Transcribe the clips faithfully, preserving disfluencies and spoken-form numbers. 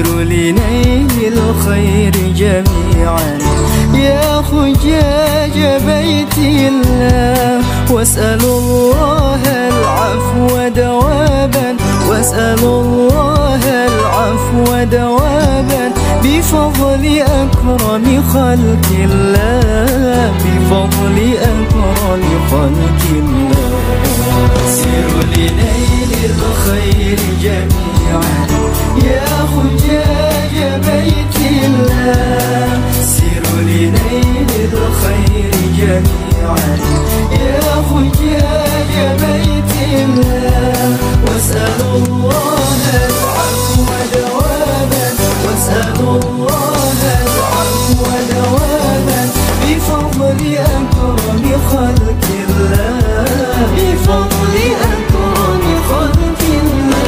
سيروا لنيل الخير جميعا يا حجاج بيت الله، واسألوا الله العفو دوابا، واسألوا الله العفو دوابا بفضل أكرم خلق الله، بفضل أكرم خلق الله. سيروا لنيل الخير جميعا يا حجاج بيت الله، سيروا لنيل الخير جميعا يا حجاج بيت الله، واسألوا الله العفو دوابا، واسألوا الله العفو دوابا بفضل أكرم خلق الله، بفضل أكرم خلق الله.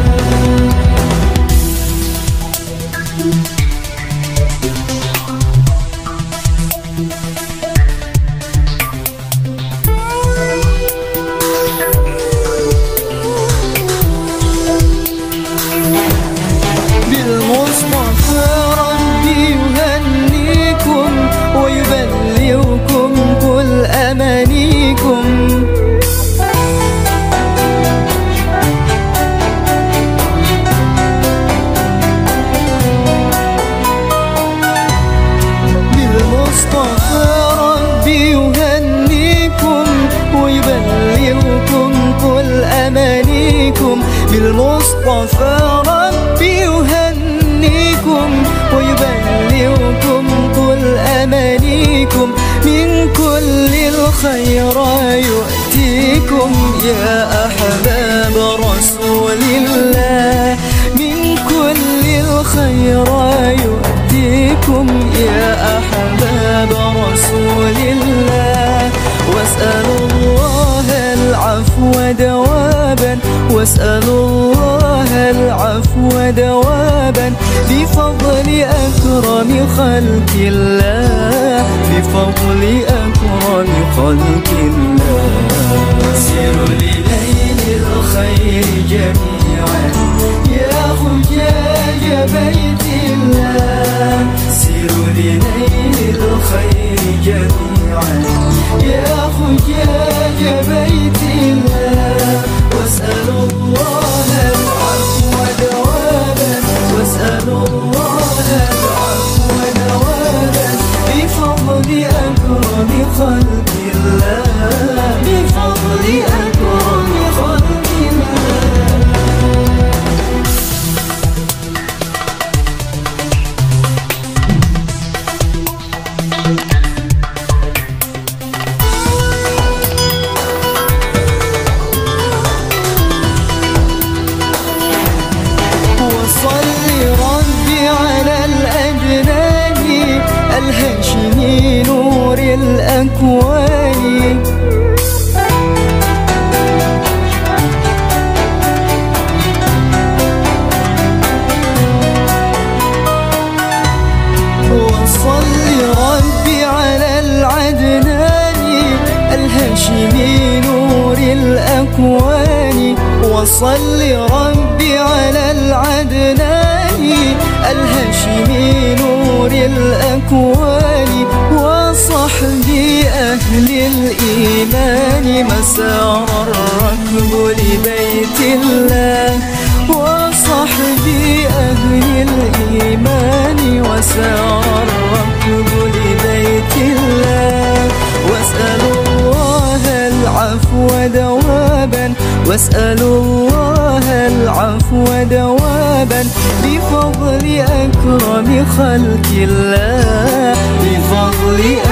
بالمصطفى ربي يهنيكم ويبلغكم كل أمانيكم، بالمصطفى ربي يهنيكم ويبلغكم كل أمانيكم، بالمصطفى ربي يهنيكم ويبلغكم كل أمانيكم، من كل الخير يؤتيكم يا أحباب رسول الله، من كل الخير يؤتيكم يا أحباب رسول الله، واسألوا الله العفو دوابا، واسألوا الله العفو دوابا بفضل أكرم خلق الله، بفضل أكرم خلق الله. سيروا لنيل الخير جميعا يا حجاج بيت الله، سيروا لنيل الخير جميعا يا حجاج بيت الله، واسألوا الله العفو دوابا، واسألوا الله العفو دوابا بفضل أكرم خلق الله، بفضل أكرم خلق الله. الهاشمي نور الأكوان، وصل ربي على العدنان الهاشمي نور الأكوان، وصل ربي على العدنان الهاشمي نور الأكوان، وصحبي أهل الإيمان مسار الركب لبيت الله، وصحبي أهل الإيمان وسار الركب لبيت الله، واسألوا الله العفو دوابا، واسألوا الله العفو دوابا بفضل أكرم خلق الله، بفضل